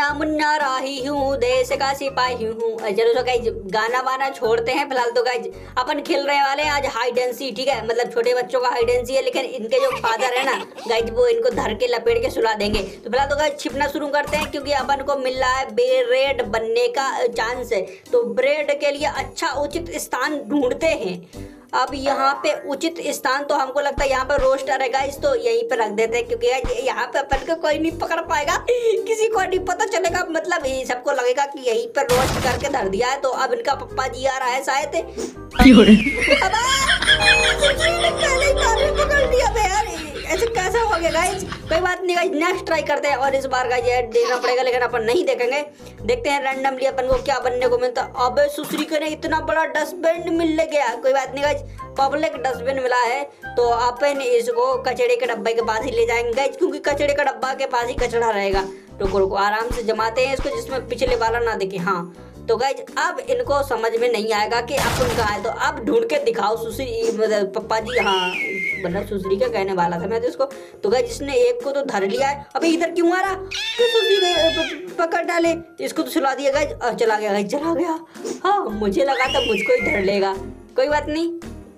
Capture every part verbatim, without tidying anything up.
मुन्ना मुन्ना राही हूँ, देश का सिपाही हूँ। चलो तो गाइज गाना वाना छोड़ते हैं फिलहाल। तो गाइज अपन खेल रहे वाले हैं आज हाइड एंड सी, ठीक है। मतलब छोटे बच्चों का हाइड एंड सी है, लेकिन इनके जो फादर है ना गाइज वो इनको धर के लपेट के सुला देंगे। तो फिलहाल तो गाइज छिपना शुरू करते हैं, क्योंकि अपन को मिल रहा है ब्रेड बनने का चांस है। तो ब्रेड के लिए अच्छा उचित स्थान ढूंढते हैं। अब यहाँ पे उचित स्थान तो हमको लगता है यहाँ पे रोस्टर है गाइस, तो यहीं पे रख देते हैं, क्योंकि यहाँ पे अपन को कोई नहीं पकड़ पाएगा, किसी को नहीं पता चलेगा। मतलब सबको लगेगा कि यहीं पे रोस्ट करके धर दिया है। तो अब इनका पप्पा जी आ रहा है शायद। पकड़ दिया यार, ऐसे कैसे हो गया गाइस? कोई बात नहीं गाइस, नेक्स्ट ट्राई करते हैं। और इस बार गाइस ये देखना पड़ेगा, लेकिन अपन नहीं देखेंगे। देखते हैं रैंडमली अपन को क्या बनने को मिलता। अबे सुश्री को ने इतना बड़ा डस्टबिन मिल गया। कोई बात नहीं गाइस, पब्लिक डस्टबिन मिला है, तो अपन इसको कचड़े के डब्बे के पास ही ले जाएंगे गाइस, क्योंकि कचड़े का डब्बा के पास ही कचड़ा रहेगा। रुको रुको आराम से जमाते हैं इसको, जिसमें पिछले वाला ना दिखे। हाँ तो गाइज अब इनको समझ में नहीं आएगा कि अपन कहाँ है, तो अब ढूंढ के दिखाओ सुश्री, मतलब पप्पा जी। हाँ मतलब सुश्री का कहने वाला था मैं तो इसको। तो गाइज इसने एक को तो धर लिया है। अबे इधर क्यों आ रहा? तो सुश्री पकड़ डाले इसको, तो सुला दिया गाइज। और चला गया गाइज, चला गया। हाँ मुझे लगा था मुझको ही धर लेगा। कोई बात नहीं,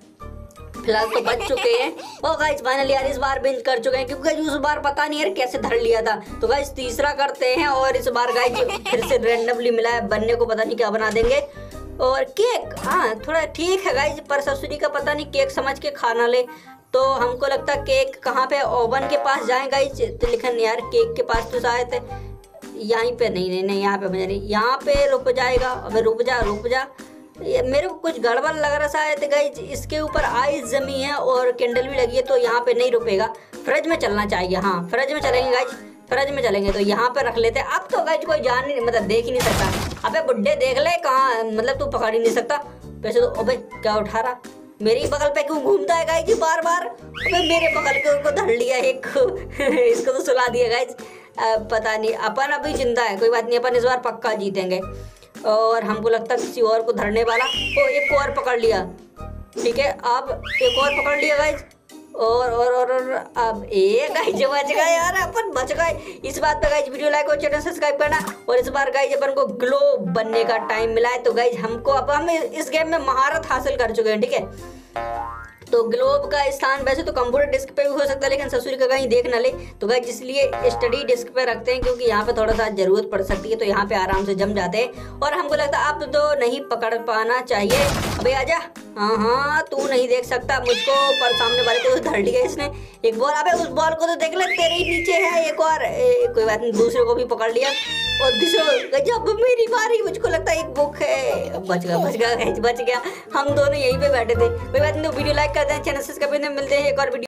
फिलहाल तो बच चुके हैं। ओ गाइस फाइनली यार इस बार बिंज कर चुके हैं, क्योंकि उस बार पता नहीं यार कैसे धर लिया था। तो गाइस तीसरा करते हैं, और इस बार गाइस फिर से रैंडमली मिला है बनने को, पता नहीं क्या बना देंगे। और केक, हाँ थोड़ा ठीक है गाइस, पर ससुरी का पता नहीं केक समझ के खाना ले। तो हमको लगता है केक कहाँ पे, ओवन के पास जाए गाइस। तो लिखन यार केक के पास तो शायद यहीं पे, नहीं नहीं नहीं यहाँ पे बजा नहीं, यहाँ पे रुक जाएगा। अबे रुक जा रुक जा, ये मेरे को कुछ गड़बड़ लग रहा शायद गाइज। इसके ऊपर आइस जमी है और कैंडल भी लगी है, तो यहाँ पे नहीं रुकेगा। फ्रिज में चलना चाहिए। हाँ फ्रिज में चलेंगे गाइज, फ्रिज में चलेंगे। तो यहाँ पे रख लेते हैं। अब तो गाइज कोई जान नहीं, मतलब देख ही नहीं सकता। अबे बुड्ढे देख ले कहाँ, मतलब तू पकड़ ही नहीं सकता वैसे तो। अबे क्या उठा रहा, मेरी बगल पे क्यों घूमता है गाइज बार बार? अबे मेरे बगल के को धर लिया एक इसको तो सुला दिया गाइज। पता नहीं, अपन अभी जिंदा है। कोई बात नहीं, अपन इस बार पक्का जीतेंगे। और हमको लगता है किसी और को धरने वाला। ओ एक और पकड़ लिया, ठीक है। अब एक और पकड़ लिया गाइज। और और और, और अब एक गाइज बच गए यार, अपन बच गए। इस बात पे गाइज वीडियो लाइक और चैनल सब्सक्राइब करना। और इस बार गाइज अपन को ग्लो बनने का टाइम मिला है। तो गाइज हमको अब हम इस गेम में महारत हासिल कर चुके हैं, ठीक है। तो ग्लोब का स्थान वैसे तो कंप्यूटर डिस्क पे भी हो सकता है, लेकिन ससुरी का कहीं देख ना ले। तो गाइस इसलिए स्टडी डिस्क पे रखते हैं, क्योंकि यहाँ पे थोड़ा सा जरूरत पड़ सकती है। तो यहाँ पे आराम से जम जाते हैं। और हमको लगता है अब तो नहीं पकड़ पाना चाहिए। अबे आजा। हाँ हाँ तू नहीं देख सकता मुझको, पर सामने वाले को धर लिया इसने एक बॉल। अबे उस बॉल को तो देख ले, तेरे ही नीचे है एक और। ए, कोई बात नहीं, दूसरे को भी पकड़ लिया। और दूसरे जब मेरी बारी, मुझको लगता है एक बुक है। बच गया बच गया बच गया। हम दोनों यहीं पे बैठे थे। कोई बात नहीं, वीडियो लाइक करते हैं, चैनल सब्सक्राइब करते हैं। मिलते हैं एक और वीडियो।